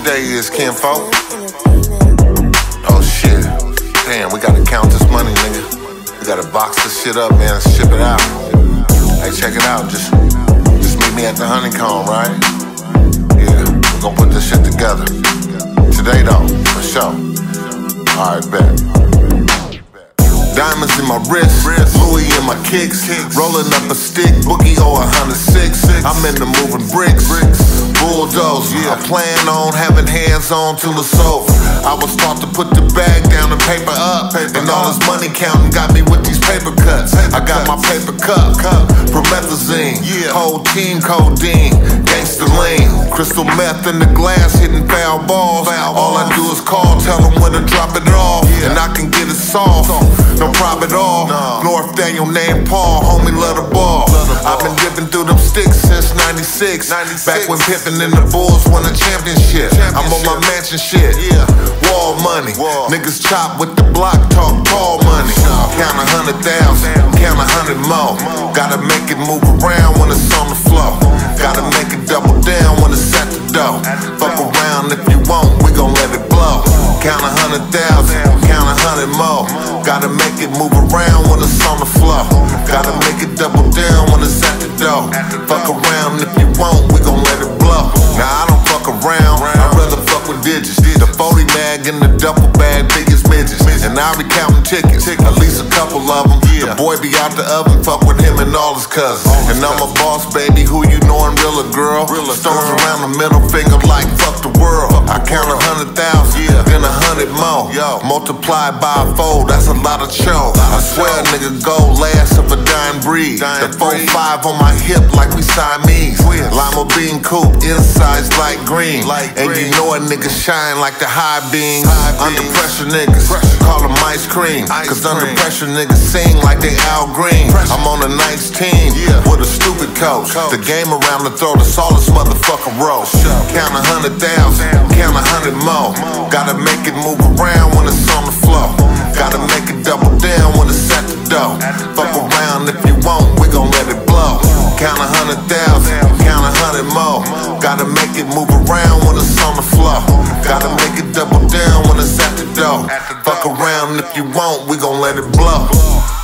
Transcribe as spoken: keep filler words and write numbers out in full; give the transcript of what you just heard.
what day is, kinfolk? Oh shit. Damn, we gotta count this money, nigga. We gotta box this shit up, man, and ship it out. Hey, check it out. Just, just meet me at the Honeycomb, right? Yeah, we're gonna put this shit together. Today, though, for sure. Alright, bet. Diamonds in my wrist, Louis in my kicks, rolling up a stick, boogie or a hundred six. I'm in the moving bricks, bulldoze. I plan on having hands on till it's over. I was taught to put the bag down and paper up, and all this money counting got me with these paper cuts. I got my paper cup, promethazine, whole team codeine, gangsta lean, crystal meth in the glass, hitting foul balls. All I do is call, tell them when to drop it off, and I can get it soft. No problem at all. No. North Daniel named Paul, homie, love the ball. I've been dipping through them sticks since ninety-six. Back when Pippin and the Bulls won a championship. I'm on my mansion shit. Yeah. Wall money. Wall. Niggas chop with the block, talk tall money. Count a hundred thousand, count a hundred more. Gotta make it move around when it's on the floor. Gotta make it double down when it's at the door. Fuck around if you want, we gon' let it blow. Count a hundred thousand, count a hundred more. Gotta make it move around when it's on the floor. Gotta make it double down when it's at the door. Fuck around if you want, we gon' let it blow. Now I don't fuck around, I'd rather fuck with digits. The forty mag and the duffel bag, biggest midgets. And I be counting tickets, at least a couple of them. The boy be out the oven, fuck with him and all his cousins. And I'm a boss, baby, who you knowin' realer girl. Stones around the middle finger like fuck the world. I count a hundred thousand, then a hundred more. Multiplied by a fold, that's a lot of show. I swear a nigga go last of a dying breed. The four five on my hip like we Siamese. Lima bean coupe, insides like green. And you know a nigga shine like the high beams. Under pressure niggas, call them ice cream. Cause under pressure niggas sing like they Al Green. I'm on the ninth team with a stupid coach. The game around the throw, the tallest motherfucker roll. Count a hundred thousand, count a hundred more. Gotta make it move around when it's on the floor. Gotta make it double down when it's at the door. Fuck around if you want, we gon' let it blow. Count a hundred thousand, count a hundred more. Gotta make it move around when it's on the floor. Gotta make it double down when it's at the door. Fuck around if you want, we gon' let it blow.